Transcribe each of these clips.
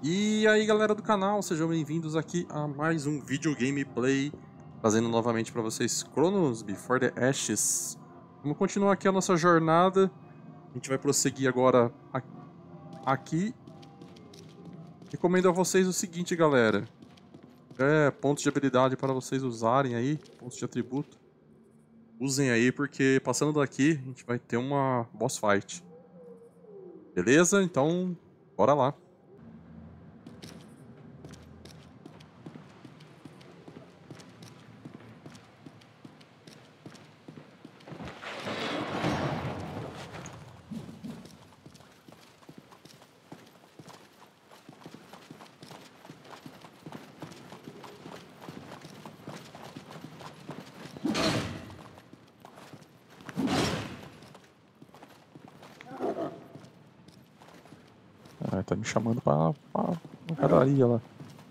E aí galera do canal, sejam bem-vindos aqui a mais um vídeo gameplay, trazendo novamente para vocês Chronos Before the Ashes. Vamos continuar aqui a nossa jornada, a gente vai prosseguir agora aqui. Recomendo a vocês o seguinte, galera, pontos de habilidade para vocês usarem aí, pontos de atributo. Usem aí porque passando daqui a gente vai ter uma boss fight. Beleza? Então, bora lá. Tá me chamando pra padaria lá.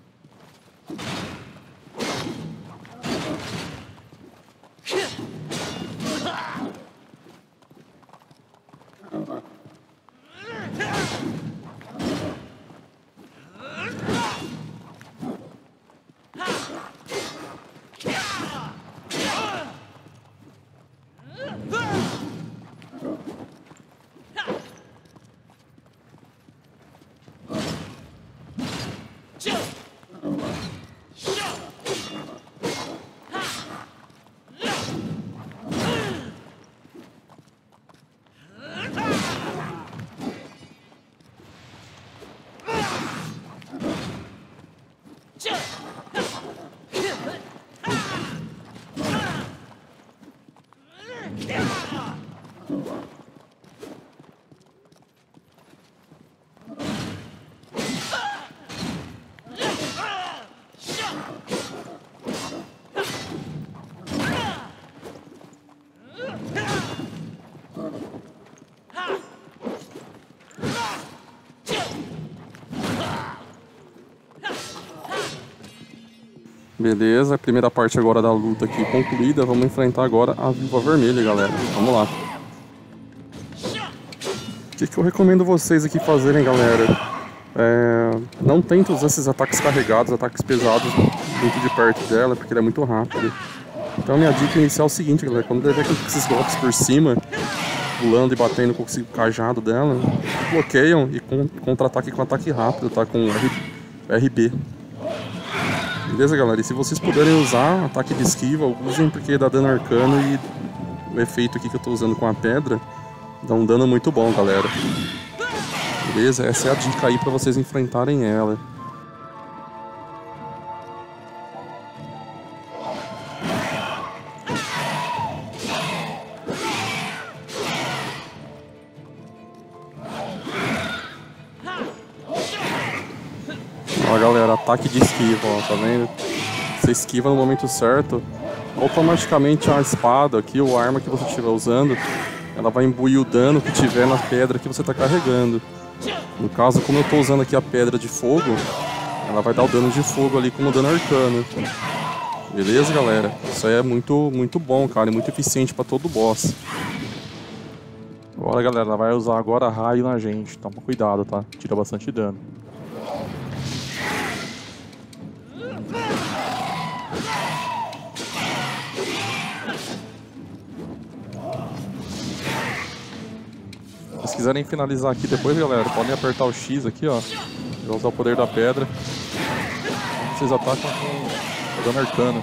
Beleza, a primeira parte agora da luta aqui concluída. Vamos enfrentar agora a Viúva Vermelha, galera. Vamos lá. O que eu recomendo vocês aqui fazerem, galera? Não tenta usar esses ataques carregados, ataques pesados muito de perto dela, porque ele é muito rápido. Então minha dica inicial é o seguinte, galera. Quando der com esses golpes por cima, pulando e batendo com o cajado dela, bloqueiam e contra-ataque com ataque rápido, tá? Com RB. Beleza, galera? E se vocês puderem usar ataque de esquiva, usem porque dá dano arcano e o efeito aqui que eu tô usando com a pedra dá um dano muito bom, galera. Beleza? Essa é a dica aí pra vocês enfrentarem ela. Ó, galera, ataque de esquiva, ó, tá vendo? Você esquiva no momento certo, automaticamente a espada aqui, ou a arma que você estiver usando, ela vai imbuir o dano que tiver na pedra que você está carregando. No caso, como eu estou usando aqui a pedra de fogo, ela vai dar o dano de fogo ali como dano arcano. Beleza, galera? Isso aí é muito bom, cara, e muito eficiente para todo boss. Agora, galera, ela vai usar agora raio na gente, toma cuidado, tá? Tira bastante dano. Se quiserem finalizar aqui depois, galera, podem apertar o X aqui, ó. E usar o poder da pedra. Vocês atacam com dano arcano.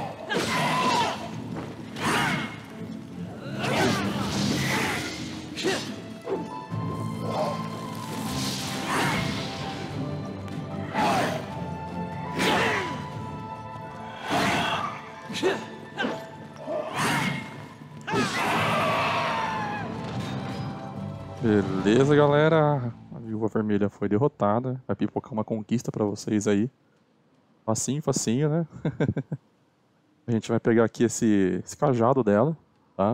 Beleza, galera. A Viúva Vermelha foi derrotada. Vai pipocar uma conquista pra vocês aí. Facinho, facinho, né? A gente vai pegar aqui esse cajado dela, tá?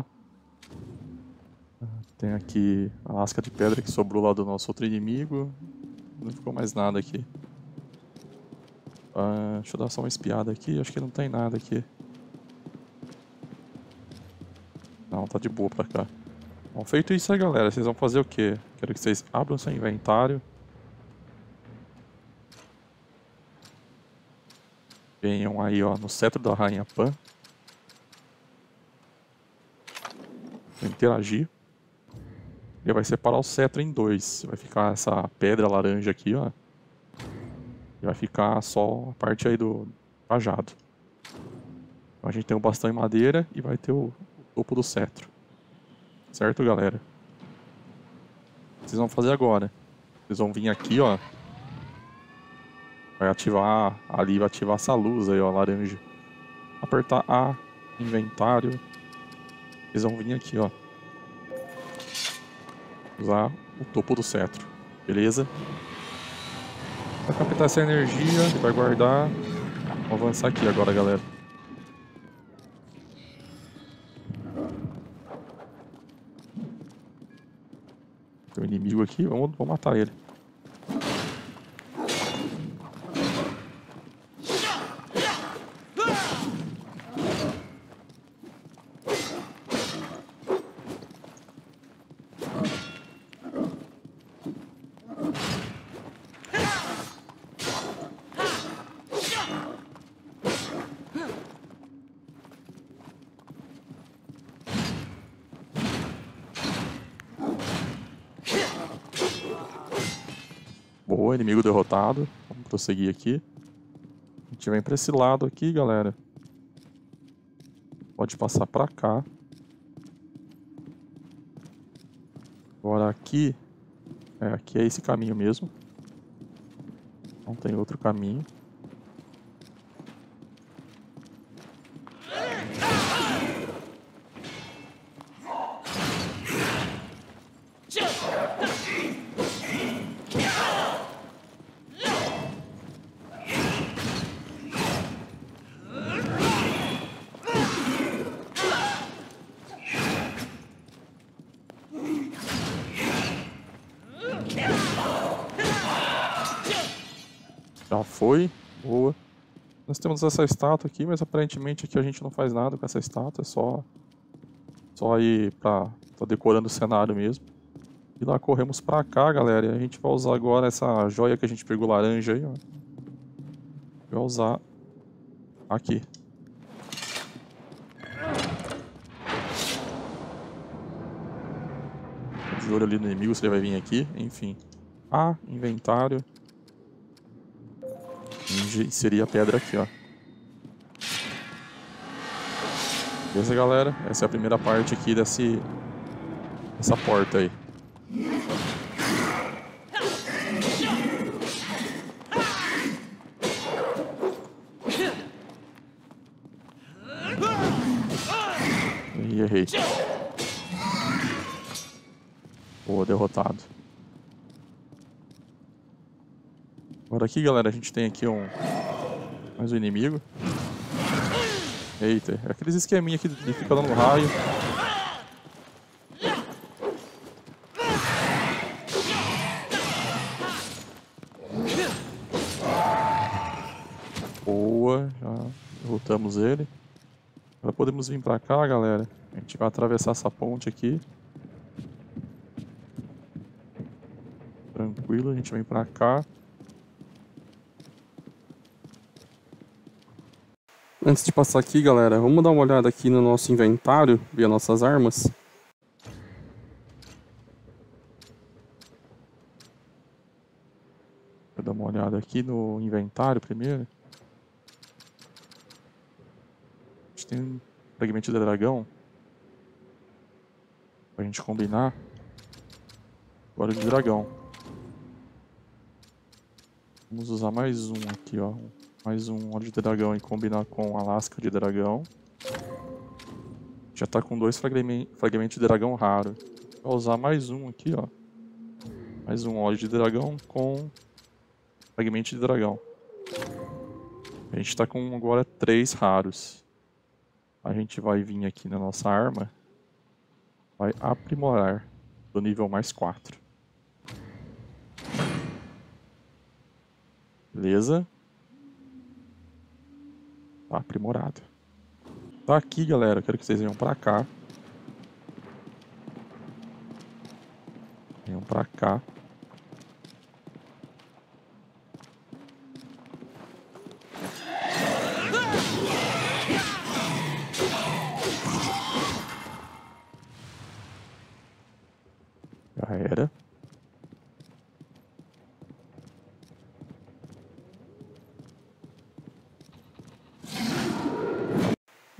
Tem aqui a lasca de pedra que sobrou lá do nosso outro inimigo. Não ficou mais nada aqui. Deixa eu dar só uma espiada aqui. Acho que não tem nada aqui. Não, tá de boa pra cá. Bom, feito isso aí, galera, vocês vão fazer o quê? Quero que vocês abram seu inventário. venham aí, ó, no cetro da Rainha Pan. Vou interagir. E vai separar o cetro em dois. Vai ficar essa pedra laranja aqui, ó. E vai ficar só a parte aí do cajado. Então a gente tem o bastão em madeira e vai ter o topo do cetro. Certo, galera? O que vocês vão fazer agora? Vocês vão vir aqui, ó. Vai ativar, ali vai ativar essa luz aí, ó, laranja. Apertar A, inventário. Vocês vão vir aqui, ó. Usar o topo do cetro, beleza? Vai captar essa energia, vai guardar. Vamos avançar aqui agora, galera. Tem um inimigo aqui, vamos matar ele. Boa, inimigo derrotado. Vamos prosseguir aqui. A gente vem pra esse lado aqui, galera. Pode passar pra cá. Agora aqui... aqui é esse caminho mesmo. Não tem outro caminho. Já foi. Boa. Nós temos essa estátua aqui, mas aparentemente aqui a gente não faz nada com essa estátua. É só ir pra... Tá decorando o cenário mesmo. E lá corremos pra cá, galera. E a gente vai usar agora essa joia que a gente pegou laranja aí, ó. Vai usar aqui. De olho ali no inimigo, se ele vai vir aqui. Enfim. Inventário. Inserir a pedra aqui, ó. Beleza, galera? Essa é a primeira parte aqui dessa porta aí. Ih, errei. Boa, derrotado. Agora aqui, galera, a gente tem aqui mais um inimigo. Eita, é aqueles esqueminha que fica dando raio. Boa, já derrotamos ele. Agora podemos vir pra cá, galera. A gente vai atravessar essa ponte aqui. Tranquilo, a gente vem pra cá. Antes de passar aqui, galera, vamos dar uma olhada aqui no nosso inventário, ver as nossas armas. Vou dar uma olhada aqui no inventário primeiro. A gente tem um fragmento de dragão. Pra gente combinar. Agora de dragão. Vamos usar mais um aqui, ó. Mais um óleo de dragão e combinar com a lasca de dragão. Já tá com 2 fragmentos de dragão raro. Vou usar mais um aqui, ó. Mais um óleo de dragão com fragmento de dragão. A gente tá com agora 3 raros. A gente vai vir aqui na nossa arma. Vai aprimorar do nível mais 4. Beleza? Tá aprimorado. Tá aqui, galera. Eu quero que vocês venham pra cá. Venham pra cá.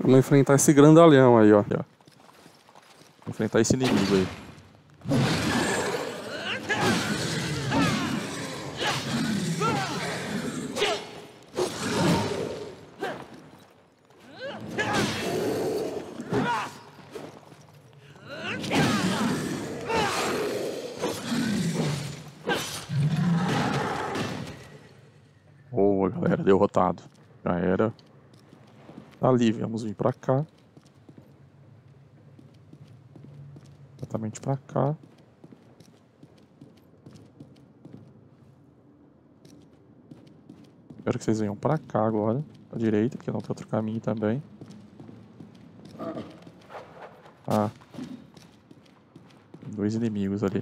Vamos enfrentar esse grandalhão aí, ó. Vou enfrentar esse inimigo aí. Boa, galera, derrotado. Já era. Ali, vamos vir pra cá. Exatamente pra cá. Espero que vocês venham pra cá agora. Pra direita, porque não tem outro caminho também. Ah. Tem dois inimigos ali.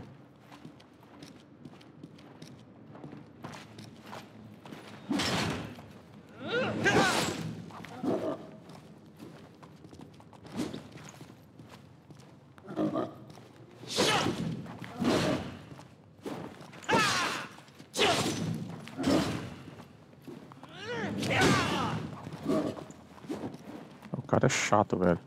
O cara é chato, velho.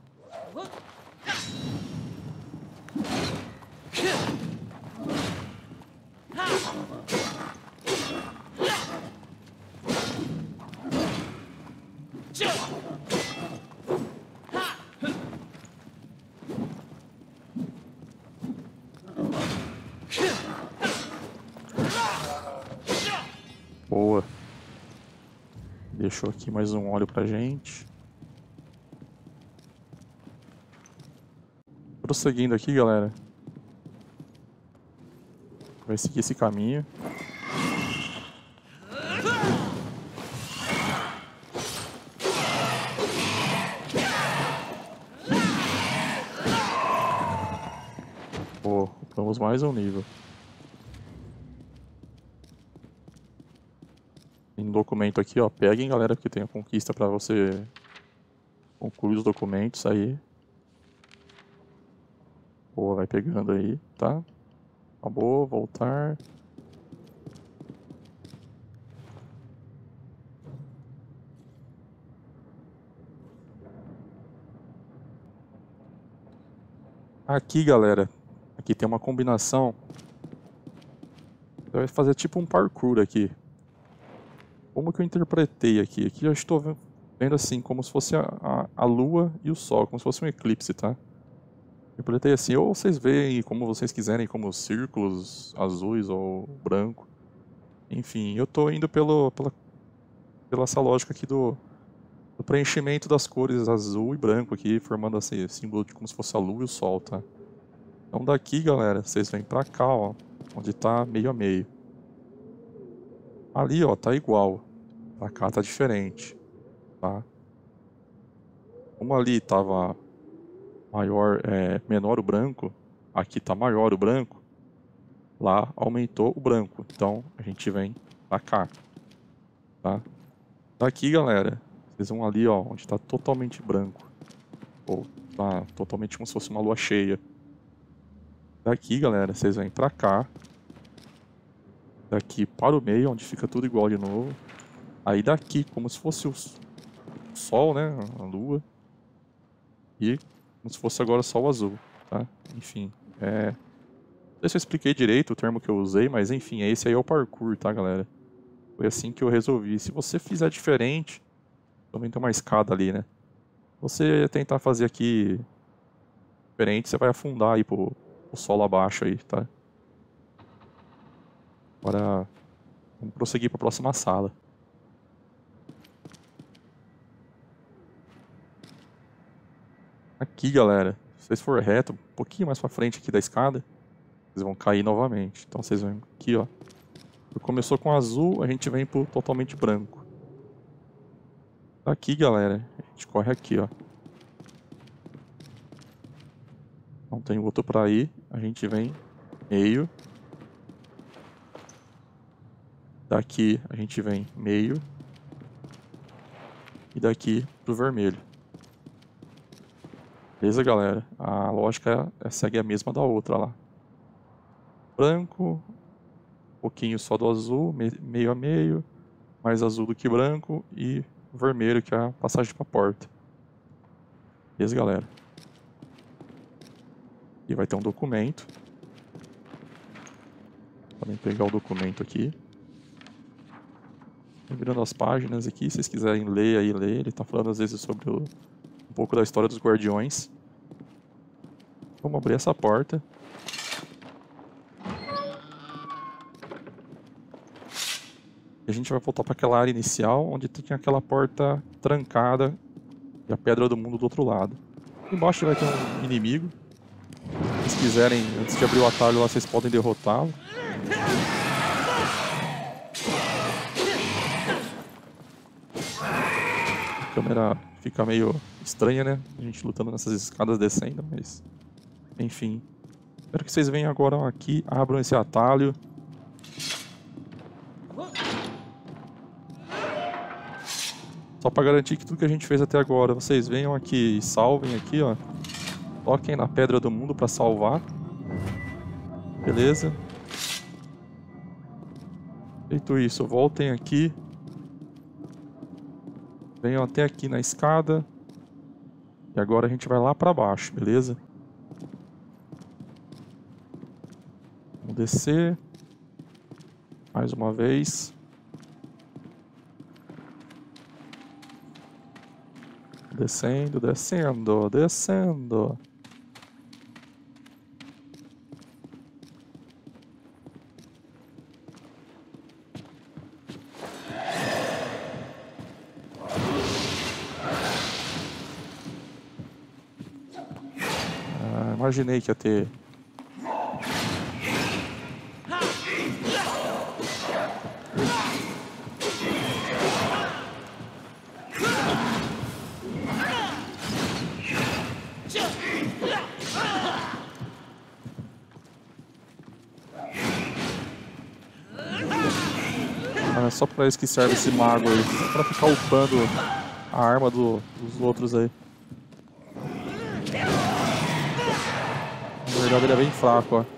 Boa. Deixou aqui mais um óleo pra gente. Prosseguindo aqui, galera. Vai seguir esse caminho. Pô, vamos mais um nível. Tem um documento aqui, ó. Peguem, galera, porque tem a conquista pra você concluir os documentos aí. Boa, vai pegando aí, tá? Acabou, voltar. Aqui, galera, aqui tem uma combinação. Você vai fazer tipo um parkour aqui. Como que eu interpretei aqui? Aqui eu estou vendo assim, como se fosse a lua e o sol, como se fosse um eclipse, tá? Interpretei assim, ou vocês veem como vocês quiserem, como círculos azuis ou branco. Enfim, eu tô indo pela essa lógica aqui do preenchimento das cores azul e branco aqui, formando esse símbolo de como se fosse a lua e o sol, tá? Então daqui, galera, vocês vêm pra cá, ó, onde tá meio a meio. Ali, ó, tá igual. Pra cá tá diferente, tá? Como ali tava menor o branco, aqui tá maior o branco, lá aumentou o branco. Então a gente vem pra cá, tá? Daqui, galera, vocês vão ali, ó, onde tá totalmente branco. Ou tá totalmente como se fosse uma lua cheia. Daqui, galera, vocês vêm pra cá. Daqui para o meio, onde fica tudo igual de novo. Aí daqui, como se fosse o sol, né? A lua. E como se fosse agora só o azul, tá? Enfim, não sei se eu expliquei direito o termo que eu usei, mas enfim, esse aí é o parkour, tá, galera? Foi assim que eu resolvi. Se você fizer diferente, também tem uma escada ali, né? Se você tentar fazer aqui diferente, você vai afundar aí pro solo abaixo aí, tá? Agora, vamos prosseguir para a próxima sala. Aqui, galera, se vocês for reto, um pouquinho mais para frente aqui da escada, vocês vão cair novamente. Então vocês vêm aqui, ó. Começou com azul, a gente vem pro totalmente branco. Aqui, galera, a gente corre aqui, ó. Não tem outro para ir, a gente vem meio. Daqui a gente vem meio. E daqui pro vermelho. Beleza, galera? A lógica segue a mesma da outra lá. Branco, um pouquinho só do azul, meio a meio, mais azul do que branco e vermelho, que é a passagem para a porta. Beleza, galera? E vai ter um documento. Podem pegar o documento aqui. Virando as páginas aqui, se vocês quiserem ler aí, ler. Ele tá falando às vezes sobre um pouco da história dos Guardiões. Vamos abrir essa porta. E a gente vai voltar para aquela área inicial, onde tinha aquela porta trancada e a Pedra do Mundo do outro lado. Embaixo vai ter um inimigo. Se vocês quiserem, antes de abrir o atalho lá, vocês podem derrotá-lo. A câmera fica meio estranha, né? A gente lutando nessas escadas descendo, mas... enfim. Espero que vocês venham agora aqui, abram esse atalho. Só para garantir que tudo que a gente fez até agora, vocês venham aqui e salvem aqui, ó. Toquem na Pedra do Mundo para salvar. Beleza? Feito isso, voltem aqui. Venham até aqui na escada. E agora a gente vai lá para baixo, beleza? Vamos descer. Mais uma vez. Descendo, descendo, descendo. Imaginei que ia ter. É só pra isso que serve esse mago aí. Só pra ficar upando a arma dos outros aí. Na verdade ele é bem fraco, ó.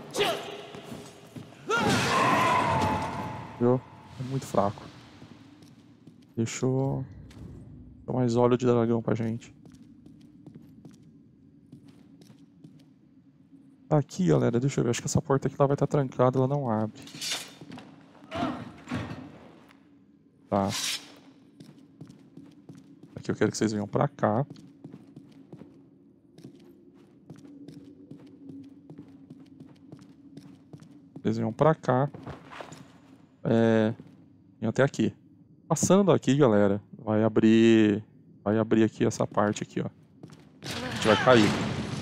Viu? É muito fraco. Deixou mais óleo de dragão pra gente. Tá aqui, galera. Deixa eu ver. Acho que essa porta aqui ela vai estar trancada. Ela não abre. Tá. Aqui eu quero que vocês venham pra cá. Vocês venham pra cá. Venham até aqui. Passando aqui, galera, vai abrir aqui essa parte aqui, ó. A gente vai cair.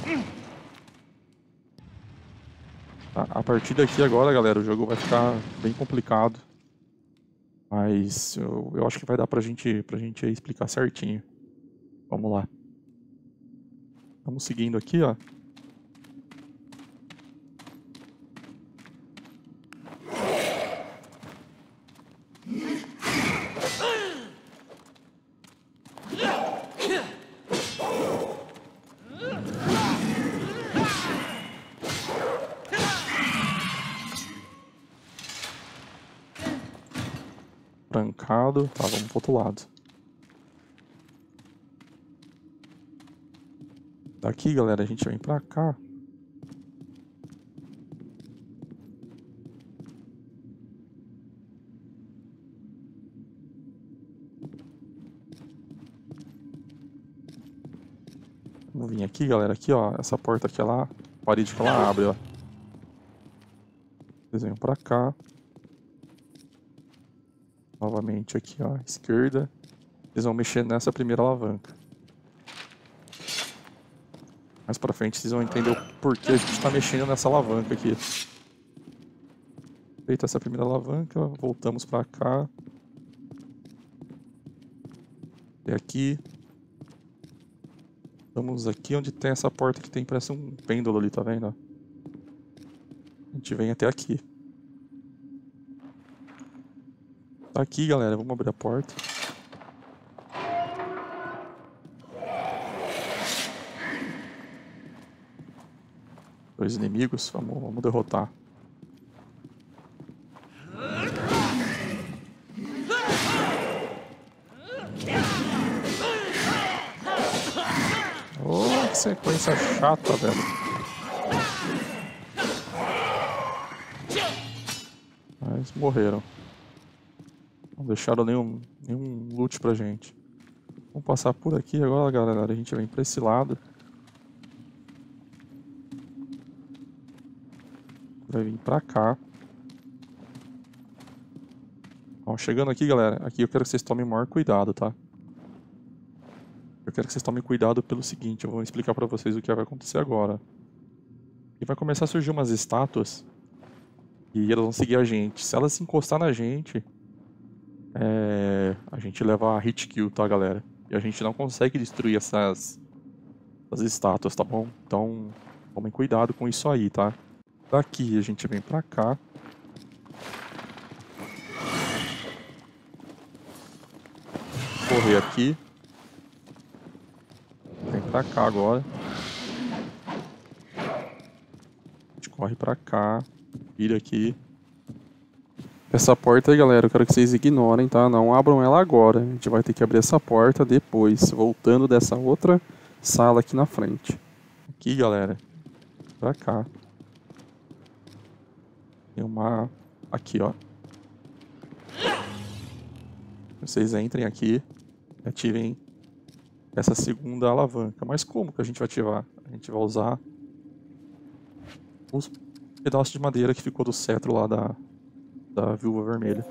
Tá? A partir daqui agora, galera, o jogo vai ficar bem complicado. Mas eu acho que vai dar pra gente explicar certinho. Vamos lá. Vamos seguindo aqui, ó. Trancado. Tá, vamos pro outro lado. Daqui, galera, a gente vem pra cá. Vamos vir aqui, galera. Aqui, ó. Essa porta aqui, ela, a parede que ela abre, ó. Vocês vêm pra cá. Novamente aqui, ó, esquerda. Eles vão mexer nessa primeira alavanca. Mais pra frente vocês vão entender o porquê a gente tá mexendo nessa alavanca aqui. Feita essa primeira alavanca, voltamos pra cá. E aqui. Vamos aqui onde tem essa porta que tem, parece um pêndulo ali, tá vendo? A gente vem até aqui. Tá aqui, galera, vamos abrir a porta. Dois inimigos, vamos derrotar. Oh! que sequência chata, velho. Mas morreram. Não deixaram nenhum loot pra gente. Vamos passar por aqui agora, galera. A gente vem pra esse lado. Vai vir pra cá. Ó, chegando aqui, galera. Aqui eu quero que vocês tomem maior cuidado, tá? Eu quero que vocês tomem cuidado pelo seguinte. Eu vou explicar pra vocês o que vai acontecer agora. E vai começar a surgir umas estátuas. E elas vão seguir a gente. Se elas se encostar na gente... a gente leva a hit kill, tá, galera? E a gente não consegue destruir essas estátuas, tá bom? Então, tomem cuidado com isso aí, tá? Daqui a gente vem pra cá. Correr aqui. Vem pra cá agora. A gente corre pra cá. Vira aqui. Essa porta aí, galera, eu quero que vocês ignorem, tá? Não abram ela agora. A gente vai ter que abrir essa porta depois, voltando dessa outra sala aqui na frente. Aqui, galera. Pra cá. Tem uma... Aqui, ó. Vocês entrem aqui e ativem essa segunda alavanca. Mas como que a gente vai ativar? A gente vai usar os pedaços de madeira que ficou do cetro lá da Viúva Vermelha.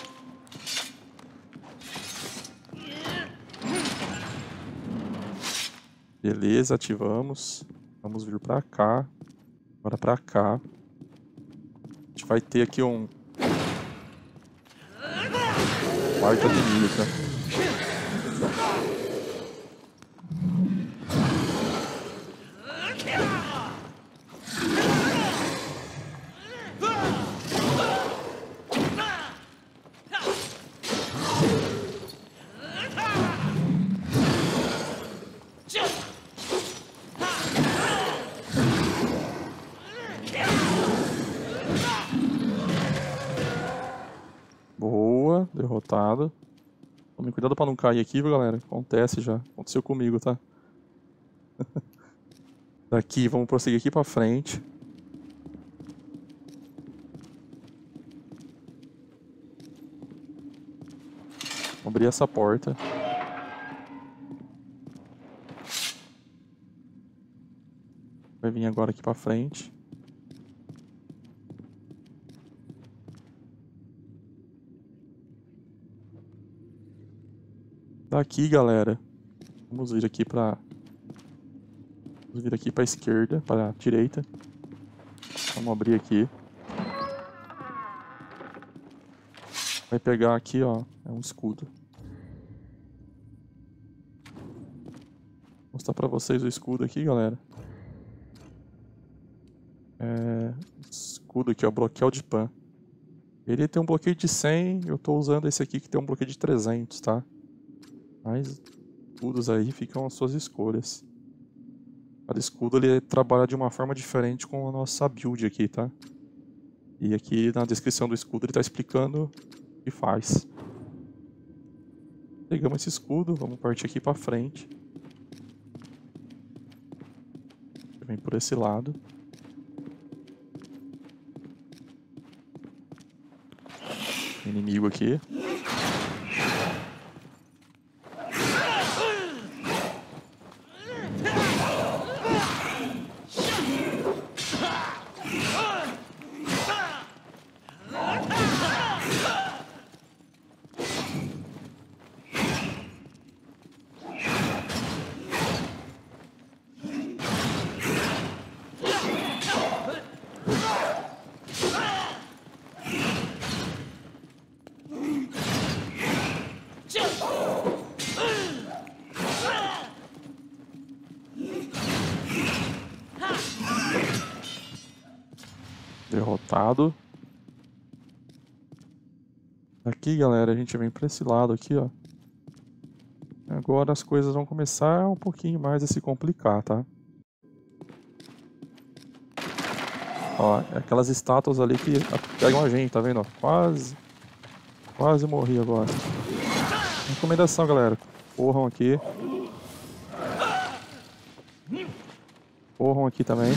Beleza, ativamos. Vamos vir pra cá. Agora pra cá. A gente vai ter aqui um... Quarta de mímica. Boa, derrotado. Tome cuidado pra não cair aqui, viu, galera? Acontece já. Aconteceu comigo, tá? Daqui, vamos prosseguir aqui pra frente. Vamos abrir essa porta. Vai vir agora aqui pra frente. Daqui, galera, vamos vir aqui pra esquerda, pra direita. Vamos abrir aqui. Vai pegar aqui, ó, é um escudo. Vou mostrar pra vocês o escudo aqui, galera. Escudo aqui, ó, bloqueio de pan. Ele tem um bloqueio de 100, eu tô usando esse aqui que tem um bloqueio de 300, tá? Mas escudos aí ficam às suas escolhas. Cada escudo ele trabalha de uma forma diferente com a nossa build aqui, tá? E aqui na descrição do escudo ele tá explicando o que faz. Pegamos esse escudo, vamos partir aqui pra frente. Vem por esse lado. Inimigo aqui. Derrotado. Aqui, galera, a gente vem pra esse lado aqui, ó. Agora as coisas vão começar um pouquinho mais a se complicar, tá? Ó, é aquelas estátuas ali que pegam a gente, tá vendo? Quase morri agora. Recomendação, galera. Corram aqui. Corram aqui também.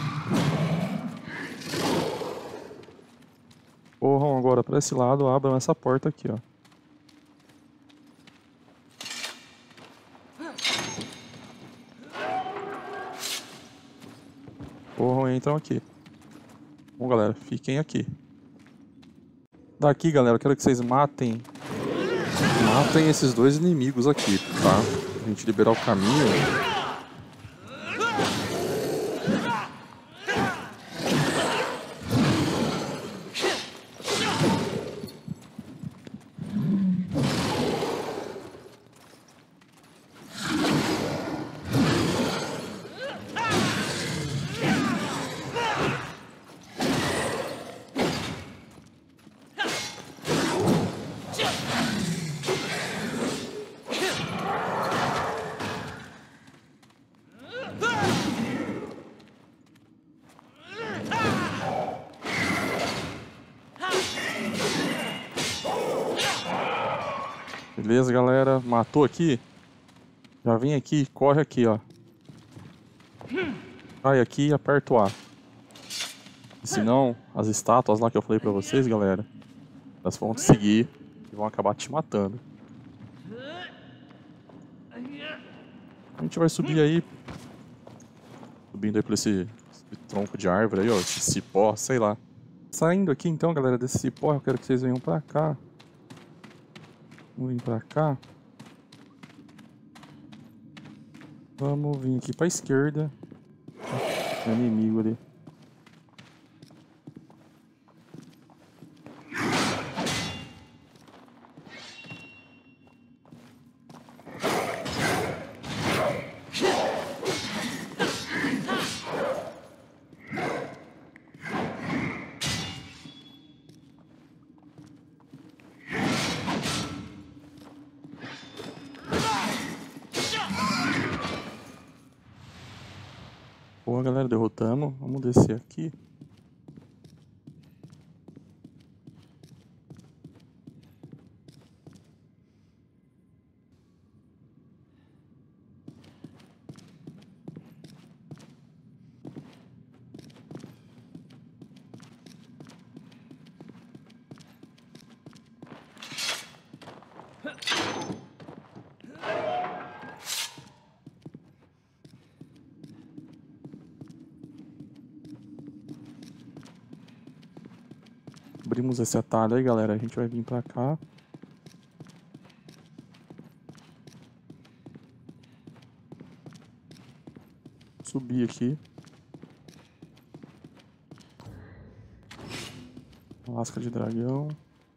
Corram agora para esse lado, abram essa porta aqui, ó. Corram e entram aqui. Bom, galera, fiquem aqui. Daqui, galera, eu quero que vocês matem esses dois inimigos aqui, tá? A gente liberar o caminho. Beleza, galera? Matou aqui? Já vem aqui, corre aqui, ó. Cai aqui e aperta o A. E senão, as estátuas lá que eu falei pra vocês, galera, elas vão te seguir e vão acabar te matando. A gente vai subir aí. Subindo aí por esse tronco de árvore aí, ó. Esse cipó, sei lá. Saindo aqui então, galera, desse cipó, eu quero que vocês venham pra cá. Vamos vir pra cá. Vamos vir aqui pra esquerda. Tem um inimigo ali. Boa, galera, derrotamos. Vamos descer aqui. Abrimos esse atalho aí, galera. A gente vai vir pra cá. Subir aqui. Lasca de dragão.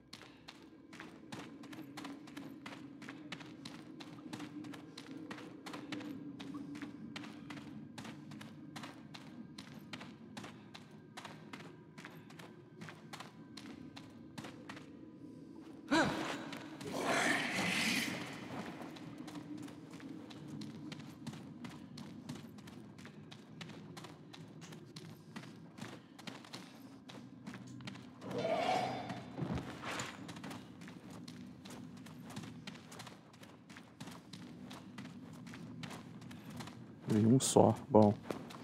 Veio um só, bom.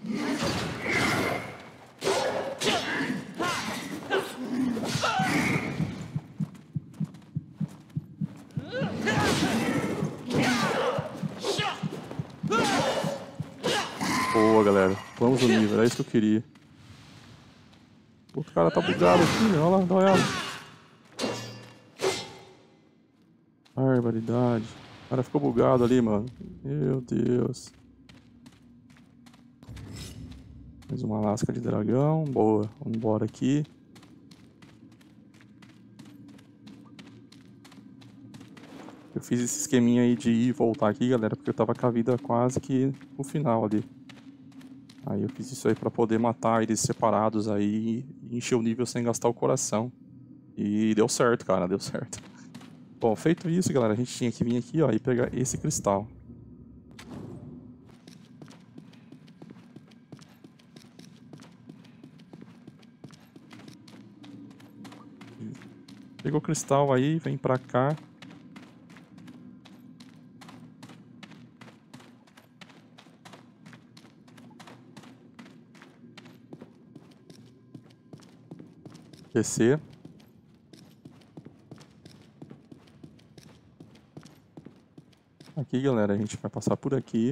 Boa, galera. Vamos no nível, é isso que eu queria. O outro cara tá bugado aqui, meu. Olha lá, dá uma olhada. Barbaridade. O cara ficou bugado ali, mano. Meu Deus. Mais uma lasca de dragão. Boa. Vamos embora aqui. Eu fiz esse esqueminha aí de ir e voltar aqui, galera, porque eu tava com a vida quase que no final ali. Aí eu fiz isso aí pra poder matar eles separados aí e encher o nível sem gastar o coração. E deu certo, cara, deu certo. Bom, feito isso, galera, a gente tinha que vir aqui, ó, e pegar esse cristal. Pegou o cristal aí, vem pra cá. Descer. Aqui, galera, a gente vai passar por aqui.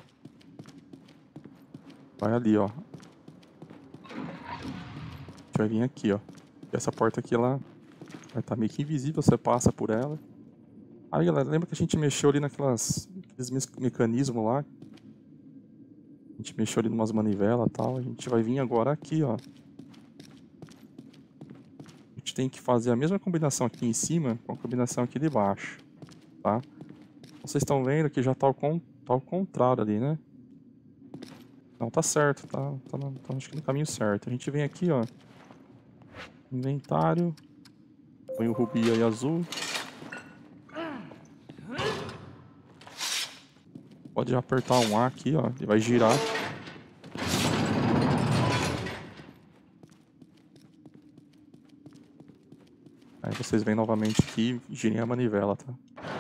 Vai ali, ó. A gente vai vir aqui, ó. E essa porta aqui, ela vai estar meio que invisível, você passa por ela. Aí, galera, lembra que a gente mexeu ali naqueles mecanismos lá? A gente mexeu ali numas manivelas e tal. A gente vai vir agora aqui, ó. A gente tem que fazer a mesma combinação aqui em cima com a combinação aqui de baixo, tá? Vocês estão vendo que já tá ao contrário ali, né? Não, tá certo, tá acho que no caminho certo. A gente vem aqui, ó. Inventário. Põe o rubi aí azul. Pode apertar um A aqui, ó. Ele vai girar. Aí vocês vêm novamente aqui e girem a manivela, tá?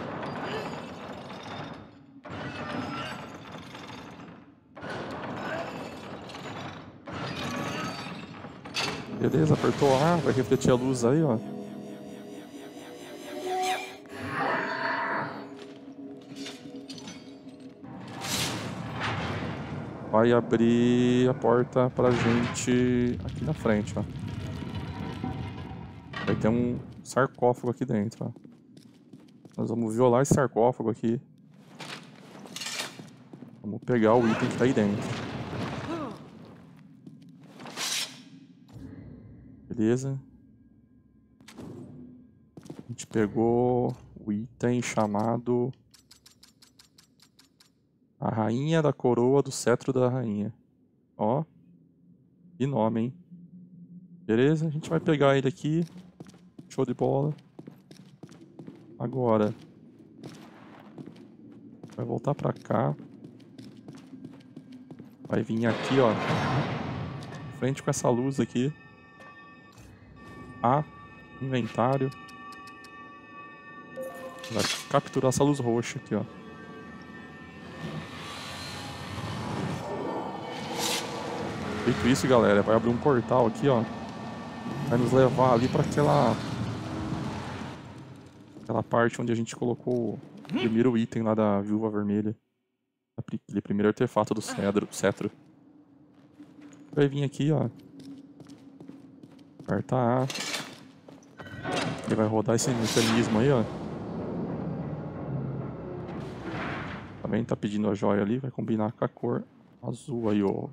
Beleza, apertou A, vai refletir a luz aí, ó. Vai abrir a porta pra gente aqui na frente, ó. Vai ter um sarcófago aqui dentro, ó. Nós vamos violar esse sarcófago aqui. Vamos pegar o item que tá aí dentro. Beleza. A gente pegou o item chamado A Rainha da Coroa do Cetro da Rainha. Ó. Que nome, hein? Beleza? A gente vai pegar ele aqui. Show de bola. Agora. Vai voltar pra cá. Vai vir aqui, ó. Frente com essa luz aqui. A. Inventário. Vai capturar essa luz roxa aqui, ó. Feito isso, galera, vai abrir um portal aqui, ó. Vai nos levar ali pra aquela parte onde a gente colocou o primeiro item lá da Viúva Vermelha. Aquele primeiro artefato do cetro. Vai vir aqui, ó. Aperta A. Ele vai rodar esse mecanismo aí, ó. Também tá pedindo a joia ali, vai combinar com a cor azul aí, ó.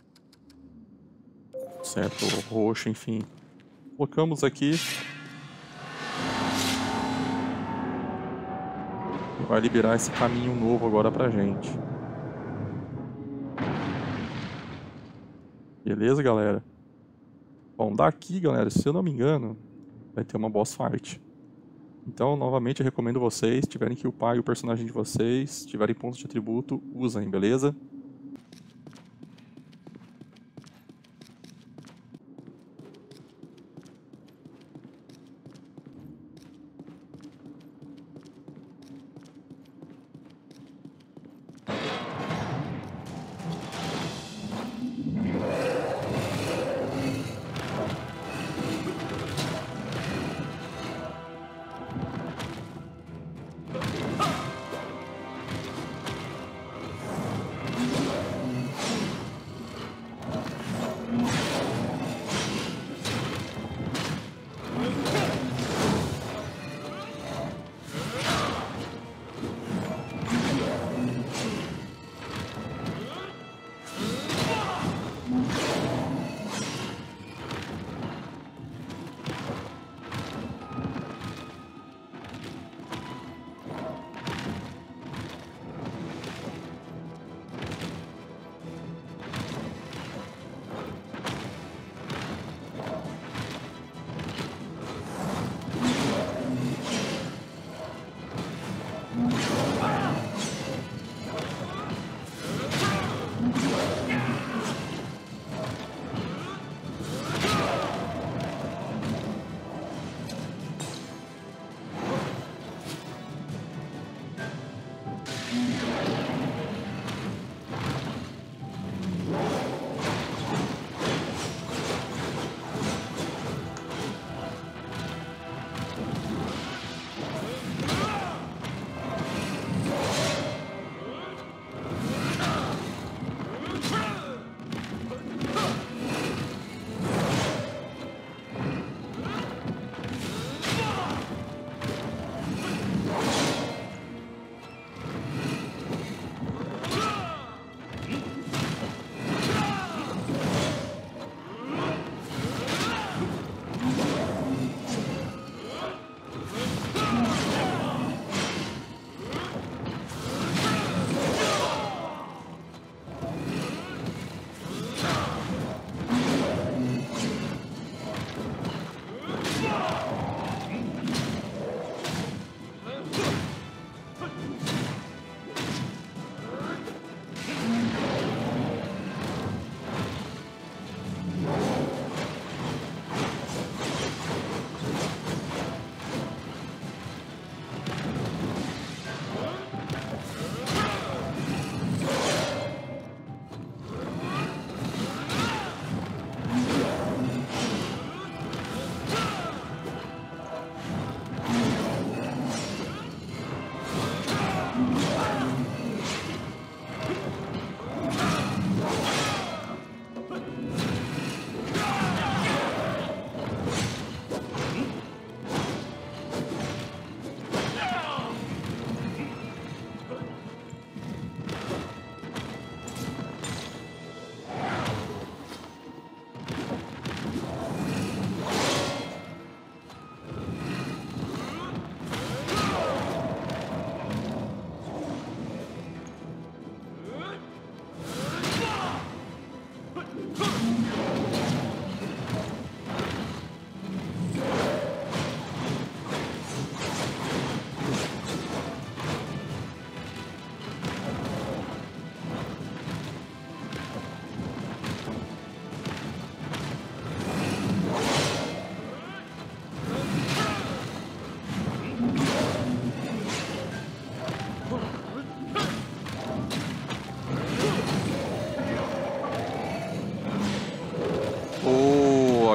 Certo, roxo, enfim. Colocamos aqui. E vai liberar esse caminho novo agora pra gente. Beleza, galera? Bom, daqui, galera, se eu não me engano, vai ter uma boss fight. Então, novamente, eu recomendo vocês, tiverem que upar o personagem de vocês, tiverem pontos de atributo, usem, beleza?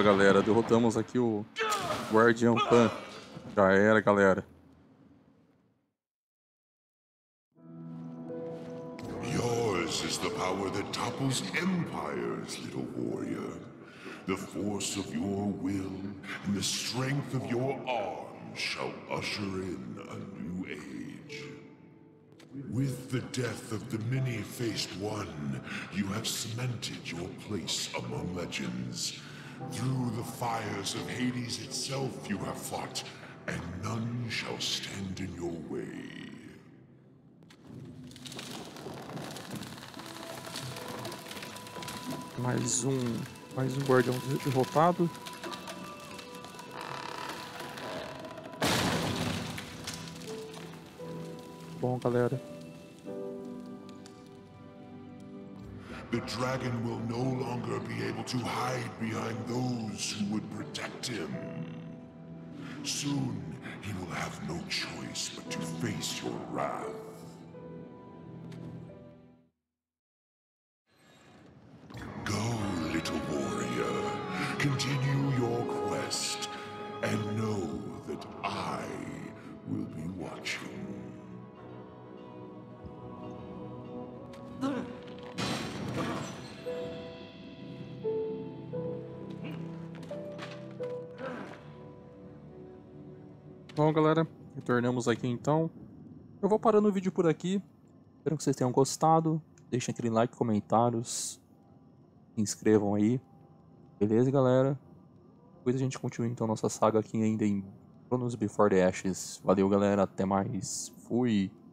galera. Derrotamos aqui o Guardião Pan. Já era, galera. Yours is the power that topples empires, little warrior. The force of your will and the strength of your arms shall usher in a new age. With the death of the many-faced one, you have cemented your place among legends. Through the fires of Hades itself you have fought, and none shall stand in your way. Mais um guardião derrotado. Bom, galera. The dragon will no longer be able to hide behind those who would protect him. Soon, he will have no choice but to face your wrath. Go, little warrior. Continue your quest, and know that I will be watching. Bom, galera, retornamos aqui então. Eu vou parando o vídeo por aqui. Espero que vocês tenham gostado. Deixem aquele like, comentários. Se inscrevam aí. Beleza, galera? Depois a gente continua então nossa saga aqui ainda em Chronos Before the Ashes. Valeu, galera. Até mais. Fui.